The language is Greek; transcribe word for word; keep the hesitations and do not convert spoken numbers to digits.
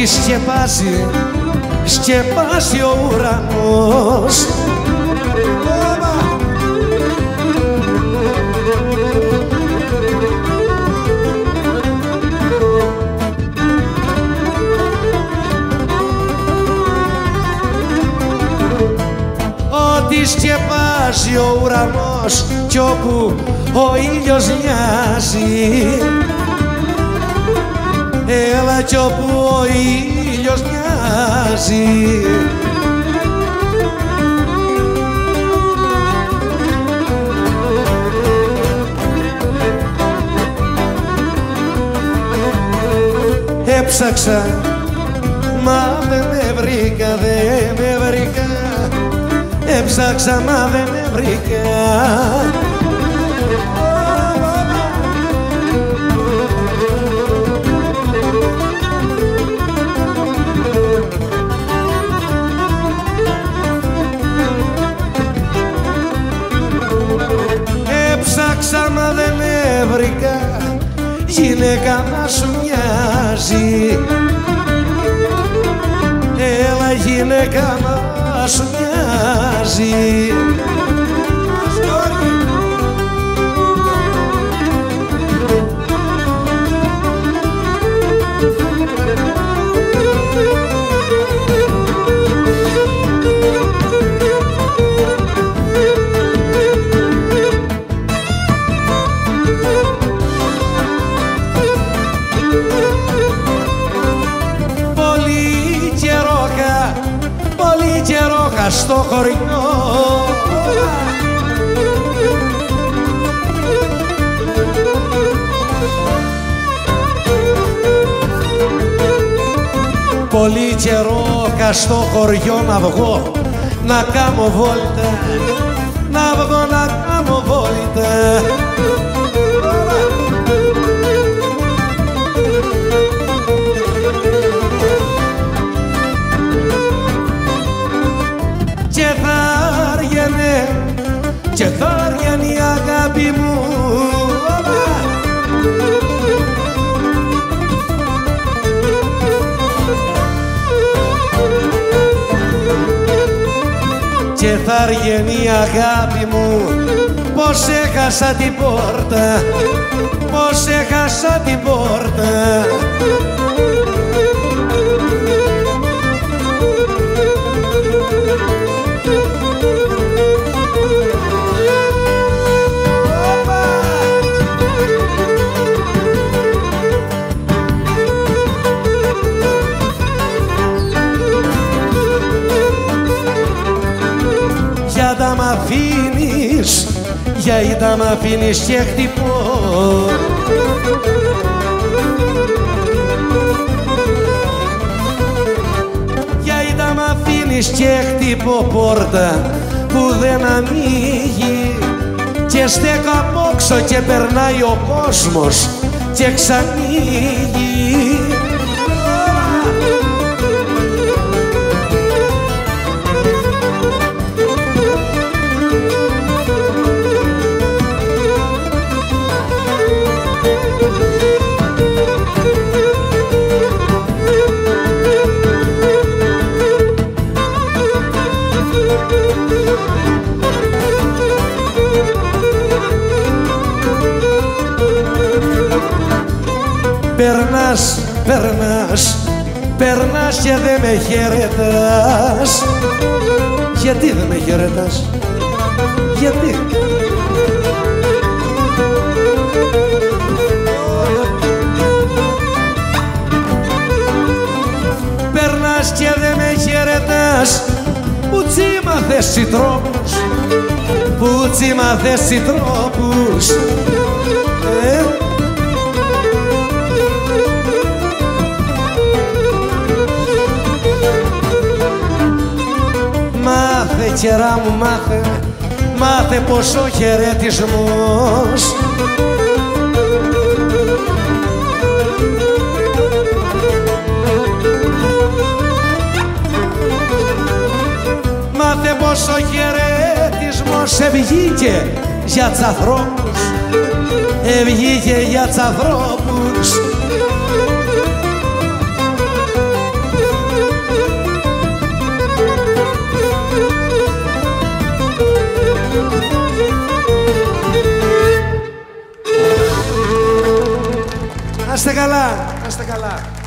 σκεπάζει, σκεπάζει ο ουρανός. Ό,τι σκεπάζει ο ουρανός κι όπου ο ήλιος μοιάζει, έλα κι όπου ο ήλιος μοιάζει. Έψαξα, μα δεν με βρήκα, δεν με βρήκα. Έψαξα, μα δεν με βρήκα. Έψαξα, μα δεν με βρήκα. Γυναίκα να σου μοιάζει. Έλα γυναίκα να σου μοιάζει. Στο χωριό πολύ καιρό στο χωριό να βγω να κάνω βόλτα, να βγω να κάνω βόλτα. Και θα αργένε η αγάπη μου. Και θα αργένε η αγάπη μου. Πως έχασα την πόρτα, πως έχασα την πόρτα. Για είδα μ' αφήνεις και χτυπώ. Για είδα μ' αφήνεις και χτυπώ πόρτα που δεν ανοίγει. Και στέκω απόξω και περνάει ο κόσμος και ξανοίγει. Περνάς, περνάς, περνάς και δεν με χαιρετάς. Γιατί δεν με χαιρετάς, γιατί? Περνάς και δεν με χαιρετάς. Που τσίμαθες οι τρόπους, που τσίμαθες οι τρόπους. ε? Μάθε κερά μου, μάθε, μάθε πως ο χαιρετισμός μάθε πως ο χαιρετισμός ευγήκε για τς' ανθρώπους, ευγήκε για τς' ανθρώπους. καλά, να είστε καλά.